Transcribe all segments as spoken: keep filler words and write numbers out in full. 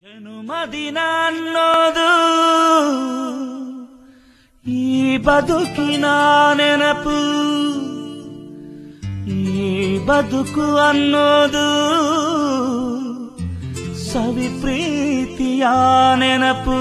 ಜನುಮದಿನ ಅನ್ನೋದು ಈ ಬದುಕಿನ ನೆನಪು, ಈ ಬದುಕು ಅನ್ನೋದು ಸವಿ ಪ್ರೀತಿಯ ನೆನಪು.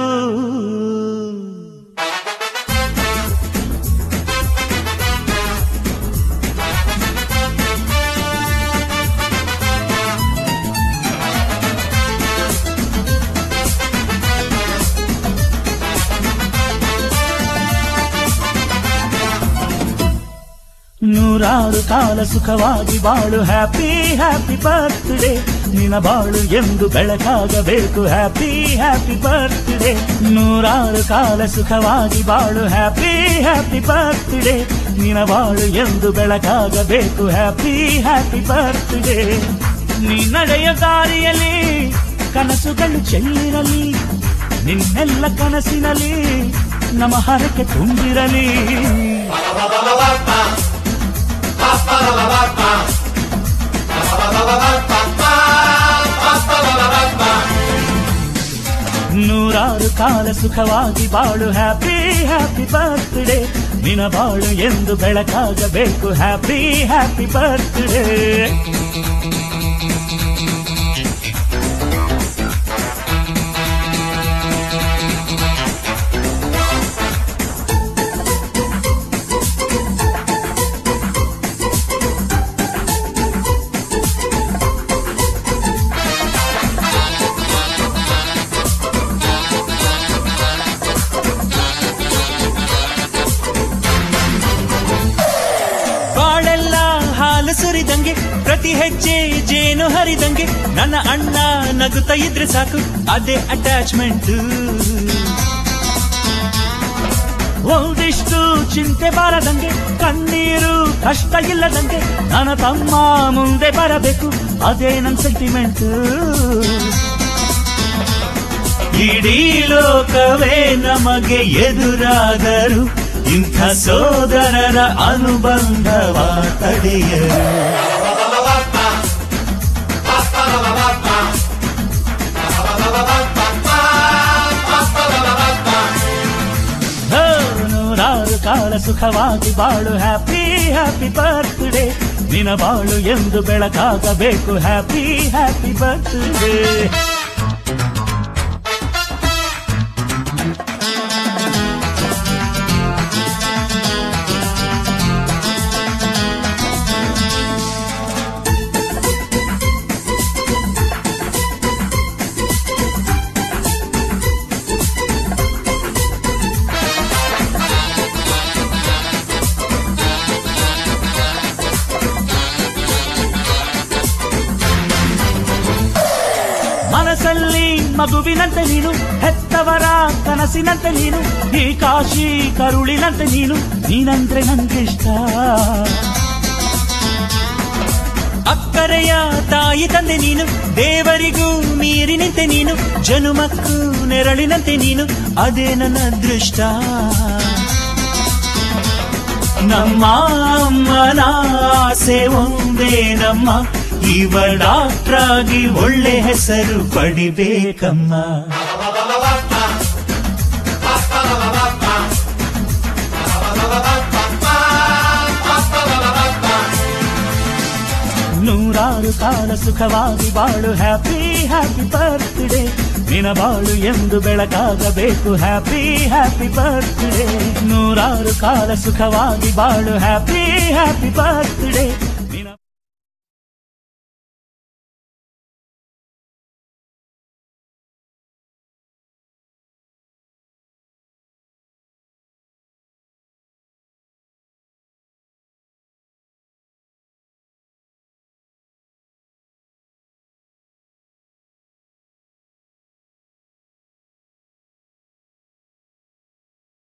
ನೂರಾರು ಕಾಲ ಸುಖವಾಗಿ ಬಾಳು, ಹ್ಯಾಪಿ ಹ್ಯಾಪಿ ಬರ್ತ್ಡೇ. ನಿನ್ನ ಬಾಳು ಎಂದು ಬೆಳಕಾಗಬೇಕು, ಹ್ಯಾಪಿ ಹ್ಯಾಪಿ ಬರ್ತ್ಡೇ. ನೂರಾರು ಕಾಲ ಸುಖವಾಗಿ ಬಾಳು, ಹ್ಯಾಪಿ ಹ್ಯಾಪಿ ಬರ್ತ್ಡೇ. ನಿನ್ನ ಬಾಳು ಎಂದು ಬೆಳಕಾಗಬೇಕು, ಹ್ಯಾಪಿ ಹ್ಯಾಪಿ ಬರ್ತ್ಡೇ. ನೀ ನಡೆಯ ದಾರಿಯಲ್ಲಿ ಕನಸುಗಳು ಚೆಲ್ಲಿರಲಿ, ನಿನ್ನೆಲ್ಲ ಕನಸಿನಲ್ಲಿ ನಮ್ಮ ಹರಕೆ ತುಂಬಿರಲಿ. ನೂರಾರು ಕಾಲ ಸುಖವಾಗಿ ಬಾಳು, ಹ್ಯಾಪಿ ಹ್ಯಾಪಿ ಬರ್ತ್ಡೇ. ನಿನ್ನ ಬಾಳು ಎಂದು ಬೆಳಕಾಗಬೇಕು, ಹ್ಯಾಪಿ ಹ್ಯಾಪಿ ಬರ್ತ್ಡೇ. ಸುರಿದಂಗೆ ಪ್ರತಿ ಹೆಜ್ಜೆ ಜೇನು ಹರಿದಂಗೆ, ನನ್ನ ಅಣ್ಣ ನಗುತ್ತಾ ಇದ್ರೆ ಸಾಕು, ಅದೇ ಅಟ್ಯಾಚ್ಮೆಂಟ್. ಒಂದಿಷ್ಟು ಚಿಂತೆ ಬಾರದಂಗೆ, ಕಣ್ಣೀರು ಕಷ್ಟ ಇಲ್ಲದಂಗೆ, ನನ್ನ ತಮ್ಮ ಮುಂದೆ ಬರಬೇಕು, ಅದೇ ನನ್ನ ಸೆಂಟಿಮೆಂಟ್. ಇಡೀ ಲೋಕವೇ ನಮಗೆ ಎದುರಾದರು, ಇಂಥ ಸೋದರರ ಅನುಬಂಧವ ತಡೆಯರು. ನೂರಾರು ಕಾಲ ಸುಖವಾಗಿ ಬಾಳು, ಹ್ಯಾಪಿ ಹ್ಯಾಪಿ ಬರ್ತ್ಡೇ. ನಿನ್ನ ಬಾಳು ಎಂದು ಬೆಳಕಾಗಬೇಕು, ಹ್ಯಾಪಿ ಹ್ಯಾಪಿ ಬರ್ತ್ಡೇ. ಮನಸ್ಸಲ್ಲಿ ಮಗುವಿನಂತೆ ನೀನು, ಹೆತ್ತವರ ಕನಸಿನಂತೆ ನೀನು, ಈ ಕಾಶಿ ಕರುಳಿನಂತೆ ನೀನು, ನೀನಂದ್ರೆ ನಂಗಿಷ್ಟ. ಅಕ್ಕರೆಯ ತಾಯಿ ತಂದೆ ನೀನು, ದೇವರಿಗೂ ಮೀರಿ ನಿಂತೆ ನೀನು, ಜನುಮಕ್ಕೂ ನೆರಳಿನಂತೆ ನೀನು, ಅದೇ ನನ್ನ ಅದೃಷ್ಟ. ನಮ್ಮ ಅಮ್ಮನ ಆಸೆ ಒಂದೇ ನಮ್ಮ, ಇವ ಡಾಕ್ಟ್ರಾಗಿ ಒಳ್ಳೆ ಹೆಸರು ಪಡಿಬೇಕಮ್ಮ. ನೂರಾರು ಕಾಲ ಸುಖವಾಗಿ ಬಾಳು, ಹ್ಯಾಪಿ ಹ್ಯಾಪಿ ಬರ್ತ್ಡೇ. ನಿನ್ನ ಬಾಳು ಎಂದು ಬೆಳಕಾಗಬೇಕು, ಹ್ಯಾಪಿ ಹ್ಯಾಪಿ ಬರ್ತ್ಡೇ. ನೂರಾರು ಕಾಲ ಸುಖವಾಗಿ ಬಾಳು, ಹ್ಯಾಪಿ ಹ್ಯಾಪಿ ಬರ್ತ್ಡೇ.